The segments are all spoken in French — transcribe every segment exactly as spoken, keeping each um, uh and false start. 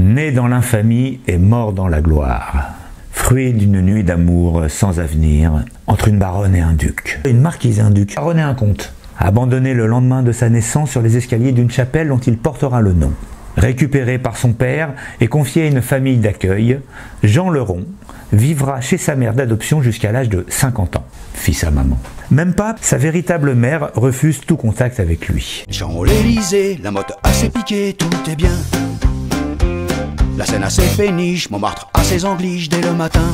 né dans l'infamie et mort dans la gloire. Fruit d'une nuit d'amour sans avenir entre une baronne et un duc. Une marquise et un duc. Baronne et un comte. Abandonné le lendemain de sa naissance sur les escaliers d'une chapelle dont il portera le nom. Récupéré par son père et confié à une famille d'accueil, Jean le Rond vivra chez sa mère d'adoption jusqu'à l'âge de cinquante ans, fils à maman. Même pas, sa véritable mère refuse tout contact avec lui. Jean l'Élysée, la motte assez piquée, tout est bien. La Seine a ses péniches, Montmartre a ses angliges dès le matin.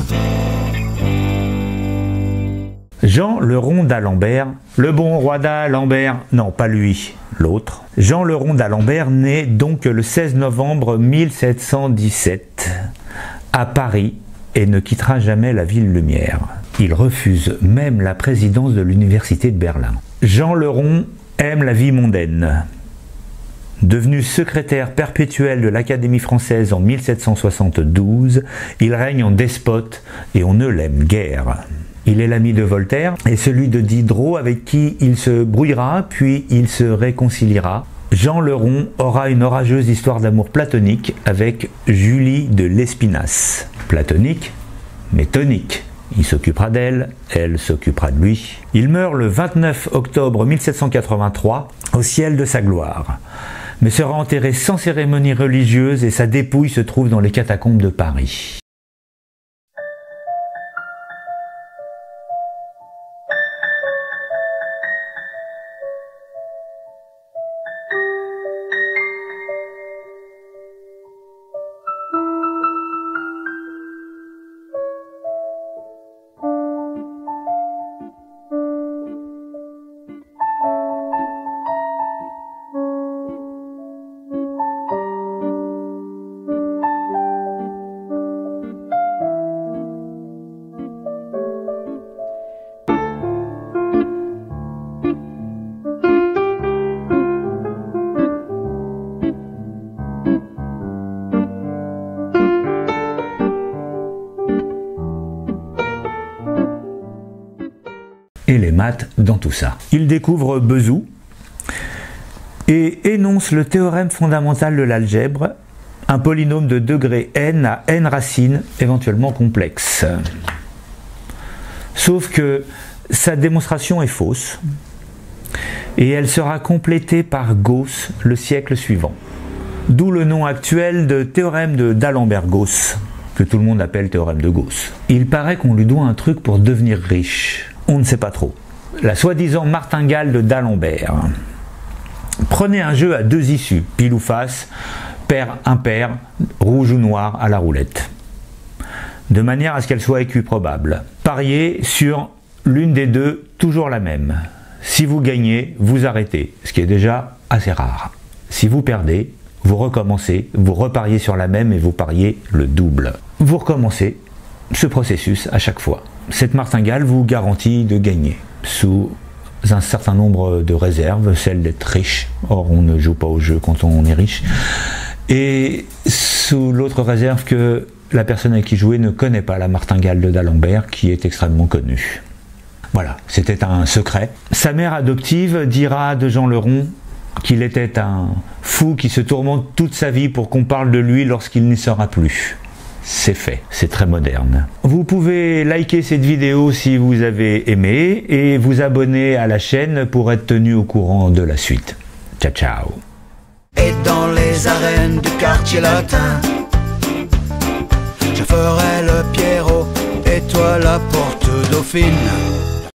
Jean le Rond d'Alembert, le bon roi d'Alembert, non pas lui, l'autre. Jean le Rond d'Alembert naît donc le seize novembre mille sept cent dix-sept à Paris et ne quittera jamais la ville lumière. Il refuse même la présidence de l'université de Berlin. Jean le Rond aime la vie mondaine. Devenu secrétaire perpétuel de l'Académie française en mille sept cent soixante-douze, il règne en despote et on ne l'aime guère. Il est l'ami de Voltaire et celui de Diderot avec qui il se brouillera puis il se réconciliera. Jean le Rond aura une orageuse histoire d'amour platonique avec Julie de Lespinasse. Platonique, mais tonique. Il s'occupera d'elle, elle s'occupera de lui. Il meurt le vingt-neuf octobre mille sept cent quatre-vingt-trois au ciel de sa gloire, mais sera enterré sans cérémonie religieuse et sa dépouille se trouve dans les catacombes de Paris. Et les maths dans tout ça. Il découvre Bezout et énonce le théorème fondamental de l'algèbre, un polynôme de degré n à n racines, éventuellement complexe. Sauf que sa démonstration est fausse et elle sera complétée par Gauss le siècle suivant. D'où le nom actuel de théorème de d'Alembert-Gauss, que tout le monde appelle théorème de Gauss. Il paraît qu'on lui doit un truc pour devenir riche. On ne sait pas trop. La soi-disant martingale de d'Alembert. Prenez un jeu à deux issues, pile ou face, pair, impair, rouge ou noir à la roulette, de manière à ce qu'elle soit équiprobable. Pariez sur l'une des deux, toujours la même. Si vous gagnez, vous arrêtez, ce qui est déjà assez rare. Si vous perdez, vous recommencez, vous repariez sur la même et vous pariez le double. Vous recommencez ce processus à chaque fois. Cette martingale vous garantit de gagner, sous un certain nombre de réserves, celle d'être riche, or on ne joue pas au jeu quand on est riche, et sous l'autre réserve que la personne avec qui jouez ne connaît pas la martingale de d'Alembert, qui est extrêmement connue. Voilà, c'était un secret. Sa mère adoptive dira de Jean le Rond qu'il était un fou qui se tourmente toute sa vie pour qu'on parle de lui lorsqu'il n'y sera plus. C'est fait, c'est très moderne. Vous pouvez liker cette vidéo si vous avez aimé et vous abonner à la chaîne pour être tenu au courant de la suite. Ciao ciao. Et dans les arènes du quartier latin, je ferai le Pierrot et toi la porte dauphine.